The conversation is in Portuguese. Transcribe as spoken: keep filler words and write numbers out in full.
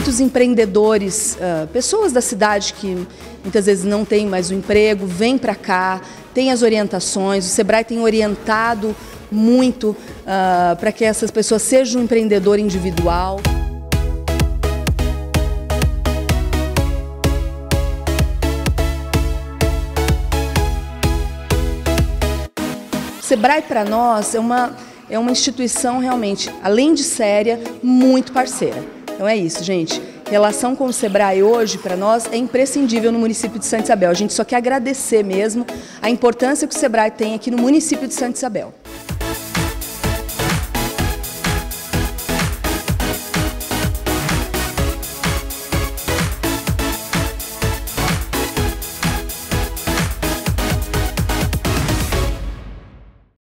muitos empreendedores, uh, pessoas da cidade que muitas vezes não têm mais o emprego, vêm para cá, tem as orientações, o Sebrae tem orientado muito uh, para que essas pessoas sejam um empreendedor individual. O Sebrae para nós é uma, é uma instituição realmente, além de séria, muito parceira. Então é isso, gente. Relação com o Sebrae hoje, para nós, é imprescindível no município de Santa Isabel. A gente só quer agradecer mesmo a importância que o Sebrae tem aqui no município de Santa Isabel.